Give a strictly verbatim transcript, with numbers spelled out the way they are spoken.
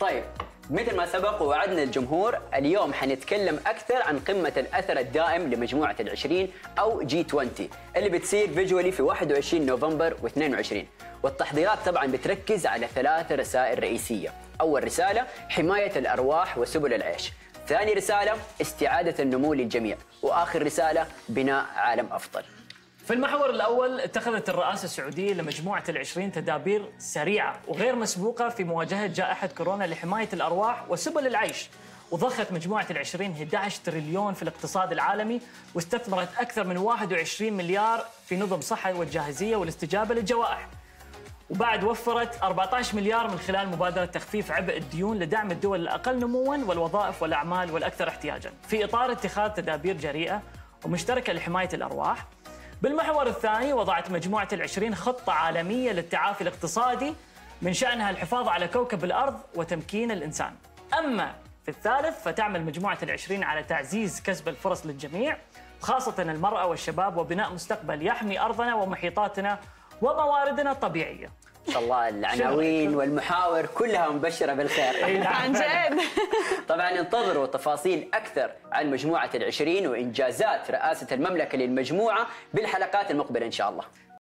طيب مثل ما سبق ووعدنا الجمهور، اليوم حنتكلم أكثر عن قمة الأثر الدائم لمجموعة العشرين أو جي عشرين اللي بتصير فيجولي في واحد وعشرين نوفمبر واثنين وعشرين، والتحضيرات طبعا بتركز على ثلاث رسائل رئيسية. أول رسالة حماية الأرواح وسبل العيش، ثاني رسالة استعادة النمو للجميع، وآخر رسالة بناء عالم أفضل. في المحور الأول اتخذت الرئاسة السعودية لمجموعة العشرين تدابير سريعة وغير مسبوقة في مواجهة جائحة كورونا لحماية الأرواح وسبل العيش، وضخت مجموعة العشرين أحد عشر تريليون في الاقتصاد العالمي، واستثمرت أكثر من واحد وعشرين مليار في نظم صحة والجاهزية والاستجابة للجوائح، وبعد وفرت أربعة عشر مليار من خلال مبادرة تخفيف عبء الديون لدعم الدول الأقل نمواً والوظائف والأعمال والأكثر احتياجاً، في إطار اتخاذ تدابير جريئة ومشتركة لحماية الأرواح. بالمحور الثاني وضعت مجموعة العشرين خطة عالمية للتعافي الاقتصادي من شأنها الحفاظ على كوكب الأرض وتمكين الإنسان. أما في الثالث فتعمل مجموعة العشرين على تعزيز كسب الفرص للجميع، خاصة المرأة والشباب، وبناء مستقبل يحمي أرضنا ومحيطاتنا ومواردنا الطبيعية. ما شاء الله العناوين والمحاور كلها مبشرة بالخير. عن جد. طبعا انتظروا تفاصيل أكثر عن مجموعة العشرين وإنجازات رئاسة المملكة للمجموعة بالحلقات المقبلة إن شاء الله.